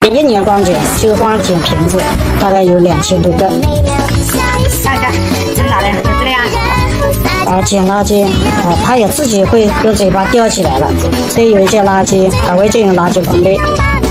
1年光捡就光捡瓶子，大概有2000多个。 看看，真拿来就这样。 捡垃圾它也自己会用嘴巴叼起来了，所以有一些垃圾还会进入垃圾桶里。